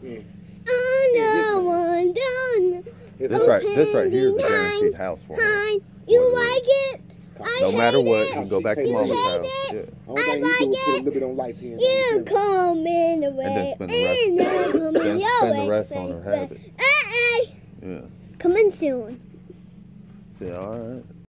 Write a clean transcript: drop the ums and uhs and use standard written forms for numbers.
Yeah. This right here is a guaranteed house for her. You like it? No matter what, you can go back to mama's house. Yeah. All thing you do is put a little bit on lights here. You come in the way. And then spend the rest on her habit. Hey, Yeah. come in soon. Say, all right.